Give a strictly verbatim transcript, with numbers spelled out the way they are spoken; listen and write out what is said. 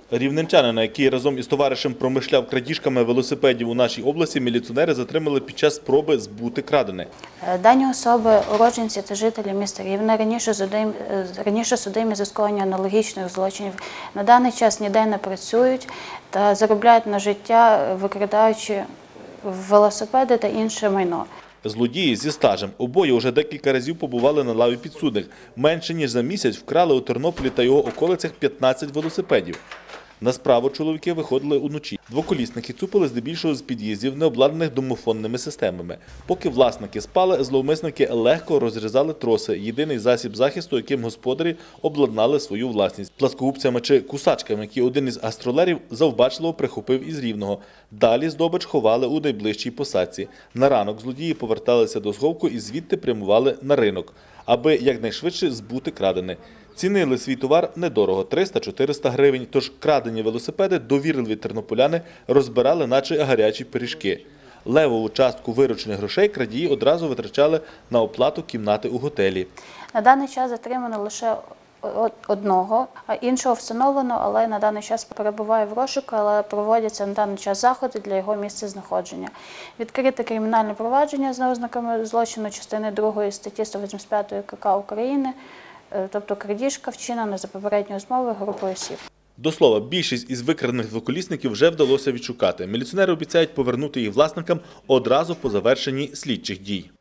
Рівненчанина, який разом із товаришем промишляв крадіжками велосипедів у нашій області, міліціонери затримали під час спроби збути крадене. Дані особи – уродженці та жителі міста Рівне, раніше судимі, раніше судимі за скоєння аналогічних злочинів. На даний час ніде не працюють та заробляють на життя, викрадаючи велосипеди та інше майно. Злодії зі стажем. Обоє вже декілька разів побували на лаві підсудних. Менше ніж за місяць вкрали у Тернополі та його околицях п'ятнадцять велосипедів. На справу чоловіки виходили уночі. Двоколісники цупили здебільшого з під'їздів, не обладнаних домофонними системами. Поки власники спали, зловмисники легко розрізали троси – єдиний засіб захисту, яким господарі обладнали свою власність. Пласкогубцями чи кусачками, які один із гастролерів завбачливо прихопив із Рівного. Далі здобич ховали у найближчій посадці. На ранок злодії поверталися до сховку і звідти прямували на ринок, аби якнайшвидше збути крадене. Цінили свій товар недорого – триста-чотириста гривень, тож крадені велосипеди довірливі тернополяни розбирали наче гарячі пиріжки. Левову частку виручених грошей крадії одразу витрачали на оплату кімнати у готелі. На даний час затримано лише одного, а іншого встановлено, але на даний час перебуває в розшуку, але проводяться на даний час заходи для його місцезнаходження. Відкрите кримінальне провадження за ознаками злочину частини другої статті сто вісімдесят п'ять КК України, тобто крадіжка вчинена за попередньою змовою групою осіб. До слова, більшість із викрадених двоколісників вже вдалося відшукати. Міліціонери обіцяють повернути їх власникам одразу по завершенні слідчих дій.